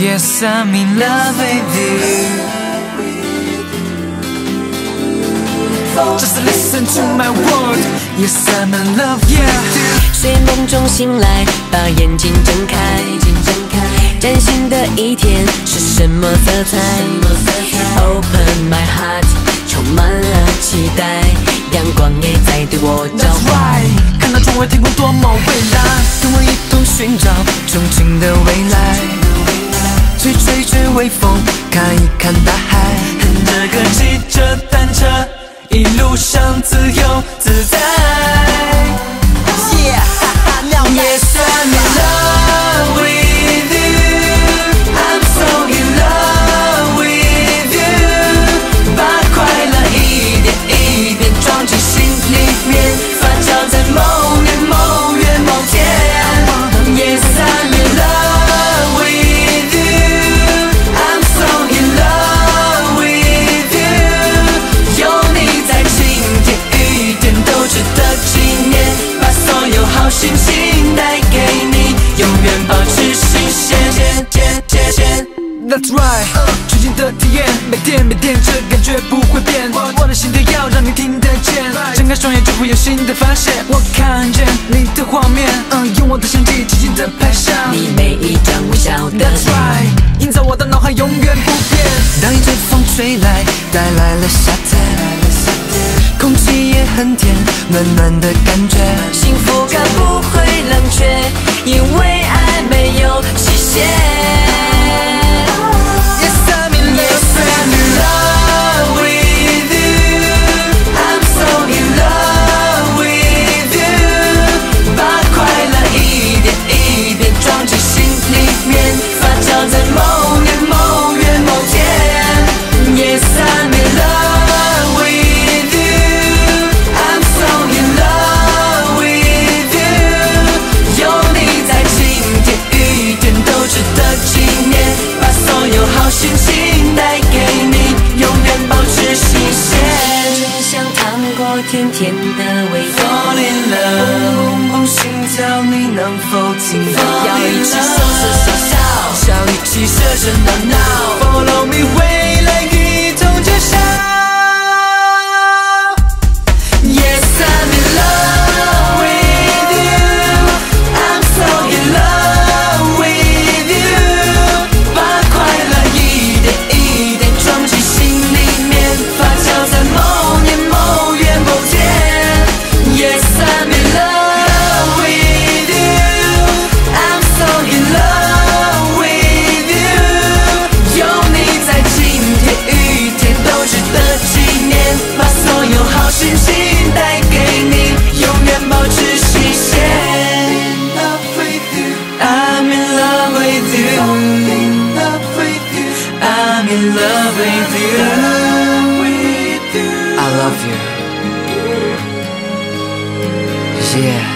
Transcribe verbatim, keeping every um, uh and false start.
Yes, I'm in love with you. Just listen to my word. Yes, I'm in love with you. 睡梦中醒来，把眼睛睁开，崭新的一天是什么色彩 ？Open my heart， 充满了期待，阳光也在对我召唤。 看到窗外天空多么蔚蓝，跟我一同寻找憧憬的未来。吹吹吹微风，看一看大海，哼着歌骑着单车，一路上自由自在。Yeah, yes, I'm in love with you. I'm so in love with you. 把快乐一点一点装进心里面，发酵在某年某月某天。Yes, I'm in love with you. I'm so in love with you. 有你在，晴天雨天都值得纪念。把所有好心情带给你，永远保持新鲜。That's right， 全新的体验，每天每天这感觉不会变。我的心跳要让你听得见，睁开双眼就会有新的发现。我看见你的画面，嗯，用我的相机静静地拍下你每一张微笑的 That's right， 印在我的脑海永远不变。当一阵风吹来，带来了夏天，空气也很甜，暖暖的感觉， 幸福感不会冷却，因为爱没有期限。 Yes, I'm in love with you. I'm so in love with you. 把快乐一点一点装进心里面，发酵在某年某月某天。Yes, I'm in love with you. I'm so in love with you. 有你在，晴天雨天都值得纪念。把所有好心情带给你，永远保持新鲜。 真想糖果甜甜的味道 Fall in love， 砰砰心跳，你能否听到？ 要一起说说笑笑， 想一起热热闹闹 ，Follow me， 未来一同揭晓。Yes, I'm in love with you. I'm so in love with you. 把快乐一点一点装进心里面，发酵在某年某月某天。Yes, I'm in love with you. I'm so in love with you. 有你在，晴天雨天都值得纪念。把所有好心情带给你，永远保持新鲜。I'm in love with you. I'm in love with you. I love you. Yeah.